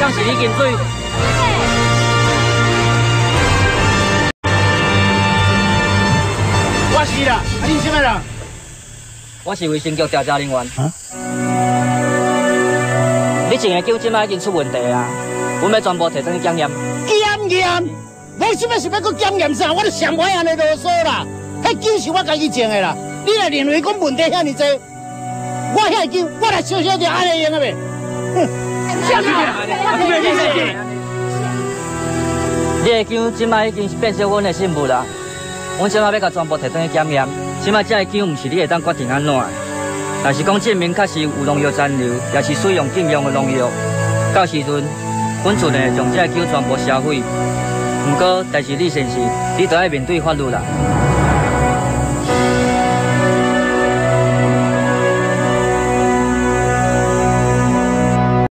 当是你金水。 我是啦，你什么人？ 我是卫生局调查人员。你种的酒即摆已经出问题啦，阮要全部摕转去检验。 检验？为什么是要搁检验啥？我就上歹安尼啰嗦啦。迄酒是我家己种的啦，你若认为讲问题遐尼多，我遐酒我来小小就安尼用了袂？哼！ 你的酒即摆已经是变成阮的信物啦，阮即摆要甲全部摕转去检验。即摆这个酒毋是你会当决定安怎的，但是讲证明确实有农药残留，也是使用禁用的农药，到时阵阮厝内将这个酒全部销毁。不过，但是你先是，你都要面对法律啦。